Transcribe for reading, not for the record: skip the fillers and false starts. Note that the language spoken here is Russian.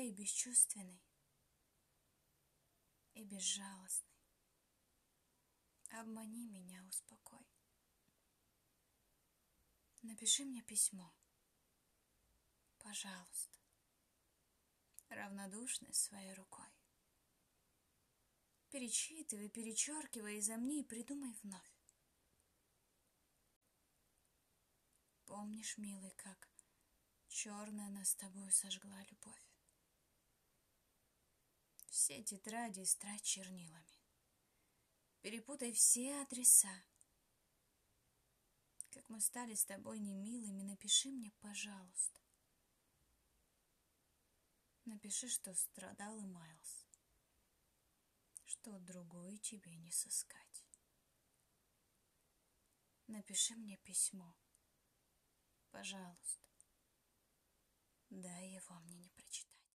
и бесчувственный, и безжалостный. Обмани меня, успокой. Напиши мне письмо, пожалуйста, равнодушный своей рукой. Перечитывай, перечеркивай, замни и придумай вновь. Помнишь, милый, как черная нас с тобою сожгла любовь? Все тетради истрать чернилами. Перепутай все адреса. Как мы стали с тобой немилыми, напиши мне, пожалуйста. Напиши, что страдал и маялся, что другой тебе не сыскать. Напиши мне письмо, пожалуйста. Дай его мне не прочитать.